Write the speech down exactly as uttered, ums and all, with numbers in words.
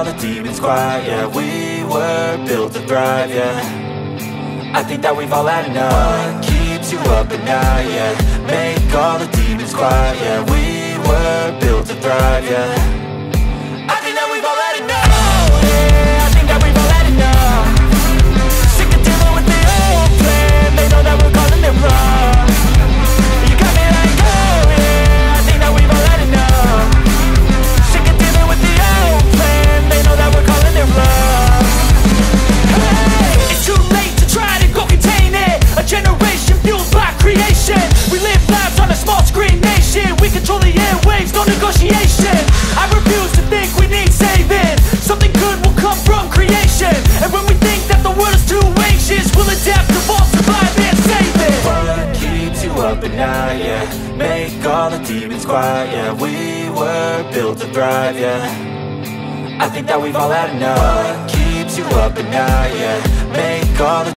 all the demons quiet, yeah. We were built to thrive, yeah. I think that we've all had enough. What keeps you up at night, yeah. Make all the demons quiet, yeah. We were built to thrive, yeah. I think that we've all had enough. Oh, yeah, I think that we've all had enough. Sick of dealing with the old plan. They know that we're calling it wrong. You got me like, oh yeah, I think that we've all had enough. Sick of dealing with the old plan. They know that we're calling it wrong. Hey, it's too late to try to go contain it. A generation fueled by creation. We live lives on a small screen nation. We control the airwaves, no negotiation. I refuse to think we need saving. Something good will come from creation. And when we think that the world is too anxious, we'll adapt, evolve, survive and save it. What keeps you up at night, yeah. Make all the demons quiet, yeah. We were built to thrive, yeah. I think that we've all had enough. What keeps you up at night, yeah. Make all the